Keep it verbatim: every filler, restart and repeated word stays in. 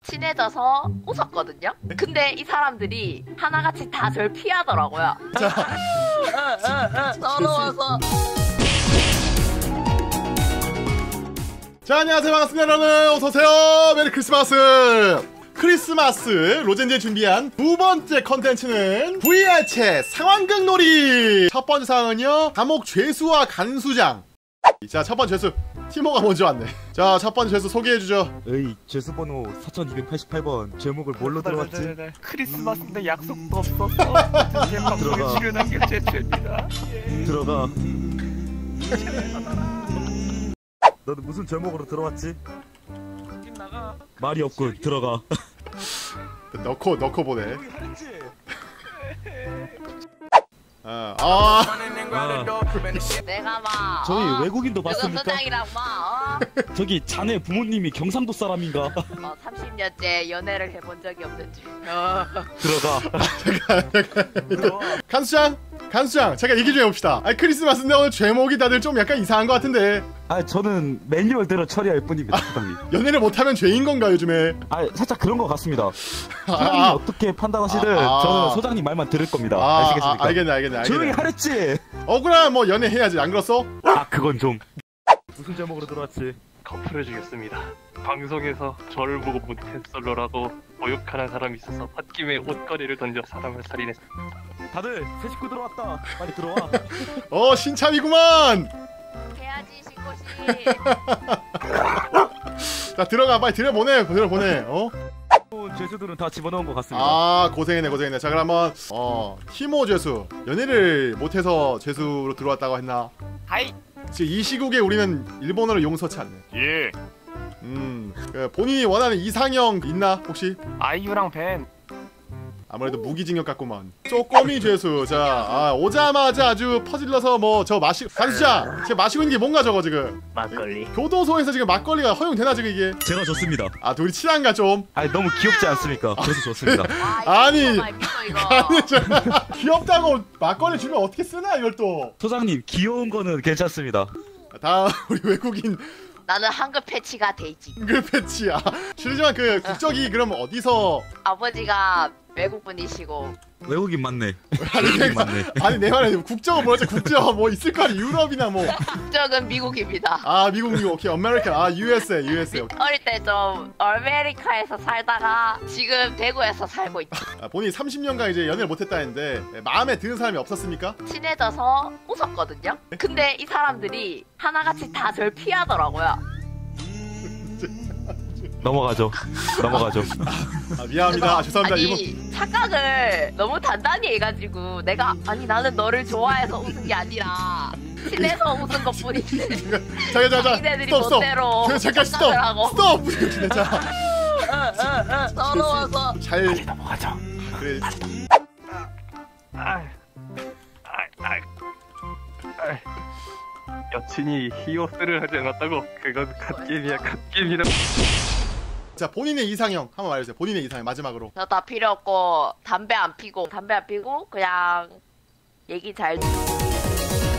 친해져서 웃었거든요. 근데 이 사람들이 하나같이 다 절 피하더라고요. 서러워서. 자, 안녕하세요. 반갑습니다. 여러분 어서오세요. 메리 크리스마스. 크리스마스 로젠즈에 준비한 두 번째 컨텐츠는 브이알 챗 상황극 놀이. 첫 번째 상황은요, 감옥 죄수와 간수장. 자, 첫 번째 죄수 티모가 먼저 왔네. 자, 첫 번째 죄수 소개해주죠. 에이, 죄수 번호 사천이백팔십팔 번. 제목을 뭘로 들어왔지? 크리스마스인데 약속도 없었어. 제 방송에 출연한 게 제 죄입니다. 예. 들어가. 너는 무슨 제목으로 들어왔지? 나가. 말이 없군. 들어가. 넣고 넣고 보네. 아, 아. 내가 막 저희 어? 외국인도 누구 봤습니까? 소장이랑 막 어? 저기 자네 부모님이 경상도 사람인가? 어, 삼십 년째 연애를 해본 적이 없는 줄. 어. 들어가. 간수장, 간수장, 제가 얘기 좀 해봅시다. 아니, 크리스마스인데 오늘 제목이 다들 좀 약간 이상한 것 같은데. 아, 저는 매뉴얼대로 처리할 뿐입니다, 사장님. 연애를 못하면 죄인 건가 요즘에? 아, 살짝 그런 것 같습니다. 아, 소장님이 아. 어떻게 판단하시든 아, 아. 저는 소장님 말만 들을 겁니다. 아, 아시겠습니까? 아, 알겠네, 알겠네, 알겠네. 조용히 하랬지. 억울하면 뭐 연애해야지, 안 그렇소? 아, 그건 좀. 무슨 제목으로 들어왔지? 커플해주겠습니다. 방송에서 저를 보고 몬테솔로라고 모욕하는 사람이 있어서 홧김에 옷걸이를 던져 사람을 살인했어. 다들 새 식구 들어왔다. 빨리 들어와. 어, 신참이구만. 해야지 신고씨. 자, 들어가, 빨리 들여보내, 들여보내. 어? 죄수들은 다 집어넣은 것 같습니다. 아, 고생했네, 고생했네. 자, 그러면 어, 티모 죄수. 연애를 못해서 죄수로 들어왔다고 했나? 하이. 지금 이 시국에 우리는 일본어를 용서치 않네. 예. 음, 그 본인이 원하는 이상형 있나 혹시? 아이유랑 벤. 아무래도 무기징역 같구만. 쪼꼬미 죄수. 자, 아, 오자마자 아주 퍼질러서 뭐 저 마시 간수장, 지금 마시고 있는 게 뭔가 저거 지금. 막걸리. 교도소에서 지금 막걸리가 허용되나 지금 이게? 제가 좋습니다. 아, 둘이 친한가 좀? 아니, 너무 귀엽지 않습니까? 그래서 좋습니다. 아, 아니. 이거 말미터 이거. 아니, 저 귀엽다고 막걸리 주면 어떻게 쓰나 이걸 또? 소장님, 귀여운 거는 괜찮습니다. 다음 우리 외국인 나는 한글 패치가 돼있지. 그 패치야. 실례지만 그 국적이 그럼 어디서? 아버지가 외국분이시고. 외국인 맞네. 아니 외국인 내가 맞네. 아니 내 말은 국적은 뭐였지? 국적 뭐 있을 거 아니 유럽이나 뭐. 국적은 미국입니다. 아 미국 미국 오케이 아메리칸 아 유에스에이 유에스에이 오케이. 어릴 때 좀 아메리카에서 살다가 지금 대구에서 살고 있지. 아, 본인이 삼십 년간 이제 연애를 못했다 했는데 마음에 드는 사람이 없었습니까? 친해져서 웃었거든요. 근데 이 사람들이 하나같이 다 절 피하더라고요. 넘어가죠. 넘어가죠. 아 미안합니다. 아, 죄송합니다. 아니 이분 착각을 너무 단단히 해가지고 내가 아니 나는 너를 좋아해서 웃은 게 아니라 친해서 웃은 것뿐인데 자자 자자 자기네들이 스톱 스톱. 멋대로 저, 잠깐 스톱 착각을 하고. 스톱. 자 서러워서. 잘 넘어가죠. 그래. 아. 아. 아. 아. 여친이 히오스를 하지 않았다고? 그건 갓게임이야, 갓게임이라. 자 본인의 이상형 한번 말해주세요. 본인의 이상형 마지막으로. 저 다 필요 없고 담배 안 피고 담배 안 피고 그냥 얘기 잘 듣고